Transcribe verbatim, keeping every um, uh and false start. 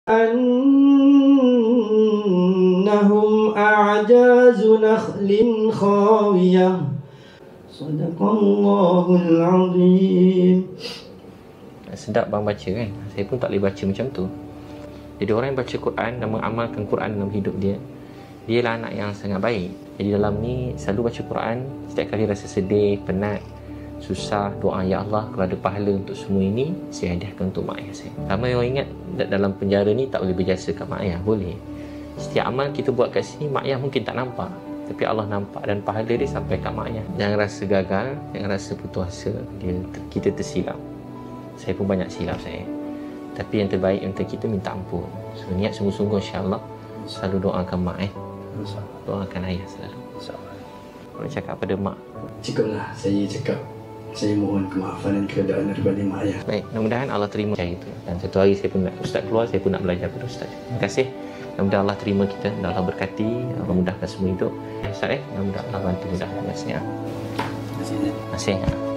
annahum a'jazu nakhlin khawiyah. Sadaqallahul azim. Sedap bang baca kan. Saya pun tak boleh baca macam tu. Jadi orang yang baca Quran dan mengamalkan Quran dalam hidup dia, dialah anak yang sangat baik. Jadi dalam ni selalu baca Quran, setiap kali rasa sedih, penat, susah, doa, ya Allah, kalau ada pahala untuk semua ini, saya hadiahkan untuk mak ayah saya. Ramai orang ingat dalam penjara ni tak boleh berjasa kat mak ayah. Boleh. Setiap amal kita buat kat sini, mak ayah mungkin tak nampak, tapi Allah nampak dan pahala dia sampai kat mak ayah. Jangan rasa gagal, jangan rasa putus asa, dia, kita tersilap. Saya pun banyak silap saya. Tapi yang terbaik untuk kita minta ampun. So niat sungguh-sungguh, insya-Allah selalu doakan mak eh. Doakan ayah selalu. InsyaAllah. Kalau cakap pada mak, Cukuplah saya cakap. Saya mohon kemaafan dan keredaan daripada mak ayah. baik, mudah-mudahan Allah terima saya itu. Dan satu hari saya pun nak, Ustaz keluar, saya pun nak belajar pada Ustaz. Terima kasih. Mudah-mudahan Allah terima kita, mudah Allah berkati, Allah mudahkan semua hidup. Ustaz eh, mudah-mudahan Allah bantu mudah. Terima kasih. Terima kasih.